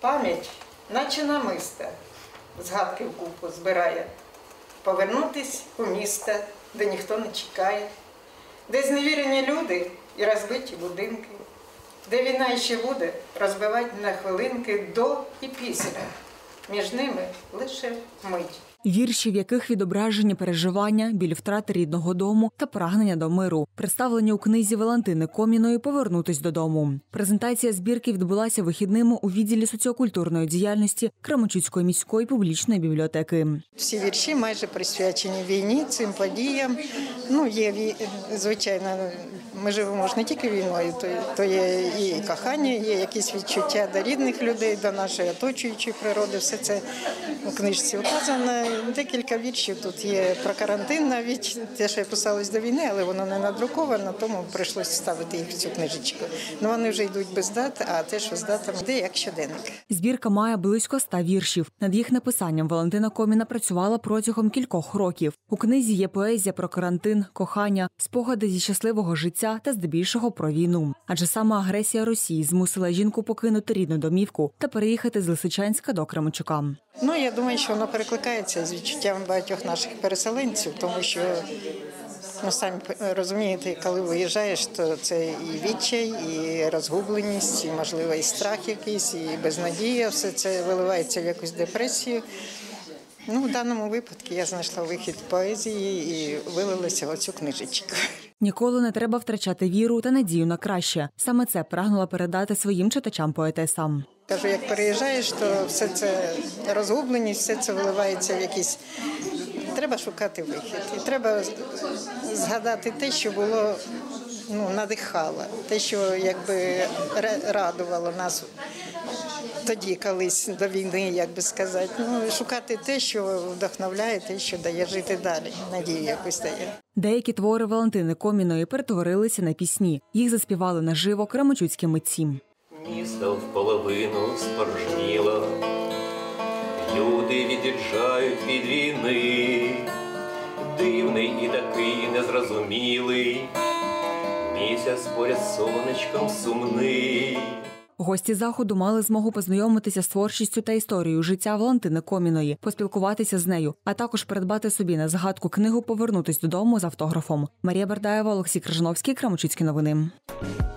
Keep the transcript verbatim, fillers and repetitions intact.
Пам'ять, наче намиста, згадки в купу збирає. Повернутись у місто, де ніхто не чекає, де зневірені люди і розбиті будинки, де війна ще буде розбивати на хвилинки до і після. Між ними лише мить. Вірші, в яких відображені переживання, біль втрати рідного дому та прагнення до миру, представлені у книзі Валентини Коміної «Повернутись додому». Презентація збірки відбулася вихідними у відділі соціокультурної діяльності Кременчуцької міської публічної бібліотеки. Всі вірші майже присвячені війні, цим подіям. Ну, є, звичайно, ми живемо ж не тільки війною, то, то є і кохання, є якісь відчуття до рідних людей, до нашої оточуючої природи. Все це у книжці вказано. Декілька віршів тут є про карантин навіть, те, що писалось до війни, але воно не надруковано, тому прийшлося ставити їх в цю книжечку. Ну, вони вже йдуть без дат, а те, що з датами, йде як щоденник. Збірка має близько ста віршів. Над їх написанням Валентина Коміна працювала протягом кількох років. У книзі є поезія про карантин, кохання, спогади зі щасливого життя та здебільшого про війну. Адже саме агресія Росії змусила жінку покинути рідну домівку та переїхати з Лисичанська до Кременчука. Ну, я думаю, що воно перекликається з відчуттям багатьох наших переселенців, тому що, ну, самі розумієте, коли виїжджаєш, то це і відчай, і розгубленість, і, можливо, і страх якийсь, і безнадія, все це виливається в якусь депресію. Ну, в даному випадку я знайшла вихід в поезії і вилилася в оцю книжечку. Ніколи не треба втрачати віру та надію на краще. Саме це прагнула передати своїм читачам поетеса. Кажу, як переїжджаєш, то все це розгубленість, все це виливається в якісь... Треба шукати вихід. І треба згадати те, що було, ну, надихало, те, що якби радувало нас тоді, колись до війни, як би сказати. Ну, шукати те, що вдохновляє, те, що дає жити далі, надію якусь дає. Деякі твори Валентини Коміної перетворилися на пісні. Їх заспівали наживо кременчуцькі митці. Місто вполовину спорожніло, люди від'їжджають від війни, дивний і такий незрозумілий, місяць поряд з сонечком сумний. Гості заходу мали змогу познайомитися з творчістю та історією життя Валентини Коміної, поспілкуватися з нею, а також придбати собі на згадку книгу «Повернутись додому» з автографом. Марія Бердаєва, Олексій Крижановський, Кременчуцькі новини.